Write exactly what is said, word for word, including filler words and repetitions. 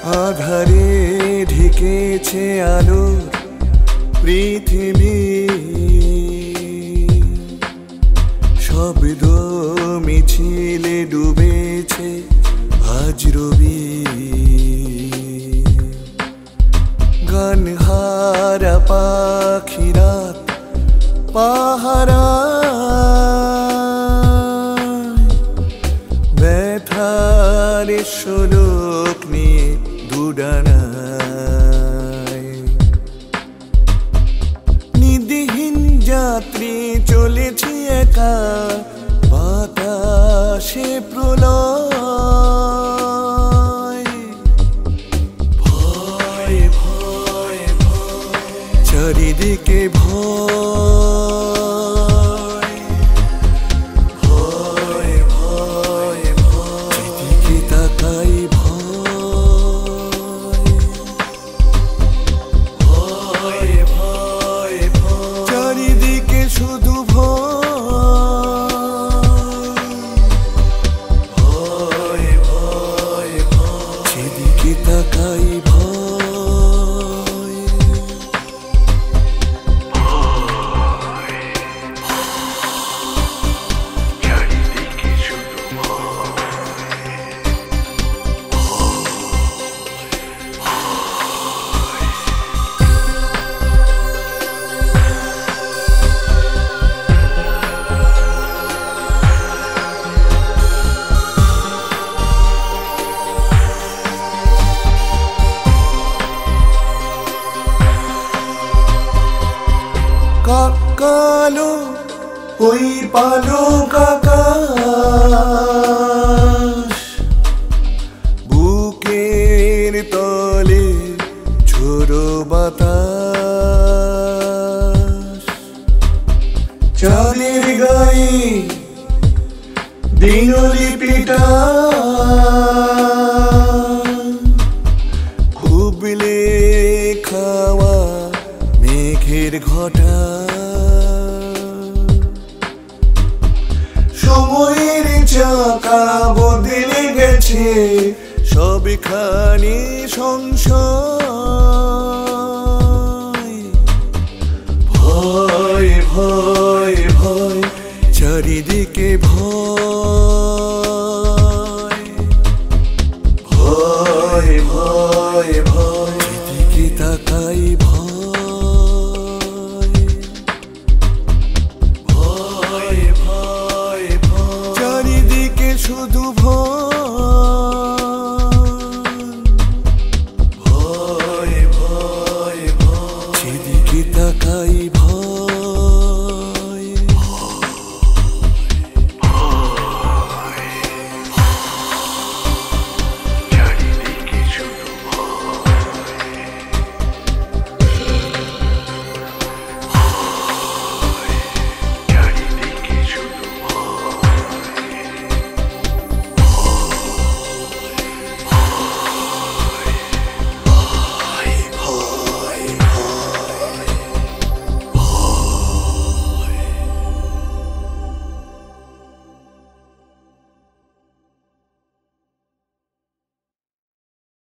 আধারে ঢেকেছে আলোর পৃথিবী, শব্দ মিছিলে ডুবেছে আজ রবি। গান হারা পাখিরা পাহারা ব্যথার শোলক নিয়ে দুডানায়। নিধিহীন যাত্রী চলেছি একা, বাতাসে প্রলয়। ভয় ভয় ভয় চারিদিকে ভয়, ভয় ভয় ভয় যেদিকে তাকাই ভয়, ভয় ভয় ভয় চারিদিকে শুধু ভয়, ভয় ভয় ভয় যেদিকে তাকাই ভয়। কালো ওই পালক আকাশ, বুকের তলে ঝোড়ো বাতাস। চাঁদের গায়ে দিনলিপিটা খুবলে খাওয়া মেঘের ঘটা। সময়ের চাকা বদলে গেছে সবখানে সংশয়। ভয় ভয় ভয় চারিদিকে ভয়, ভয় ভয় ভয় যেদিকে তাকাই ভয়।